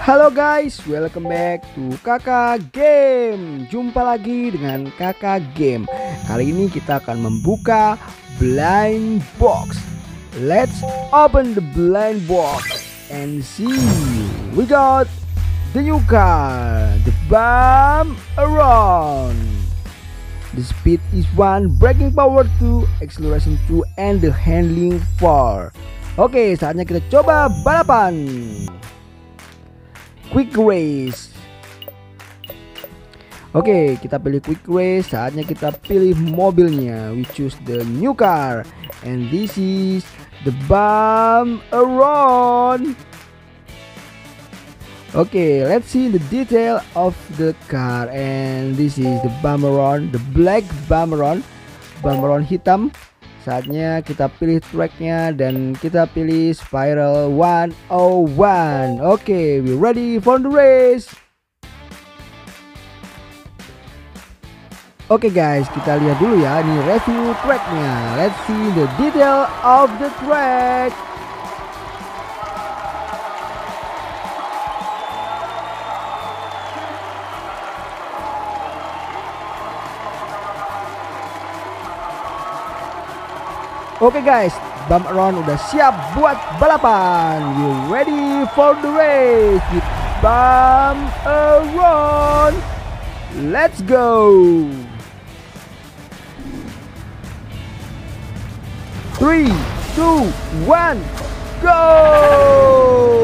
Halo guys, welcome back to Kakak Game. Jumpa lagi dengan Kakak Game. Kali ini kita akan membuka blind box. Let's open the blind box and see. We got the new car, the Bam Around. The speed is 1, braking power 2, acceleration 2, and the handling 4. Oke, saatnya kita coba balapan. Quick race. Oke, kita pilih quick race. Saatnya kita pilih mobilnya. We choose the new car, and this is the Bam Around. Okay, let's see the detail of the car, and this is the Bam Around, the black Bam Around hitam. Saatnya kita pilih tracknya dan kita pilih Spiral 101. Okay, we ready for the race. Oke guys, kita lihat dulu ya, ini review tracknya. Let's see the detail of the track. Oke guys, Bam Around udah siap buat balapan. You ready for the race with Bam Around? Let's go. 3, 2, 1, go.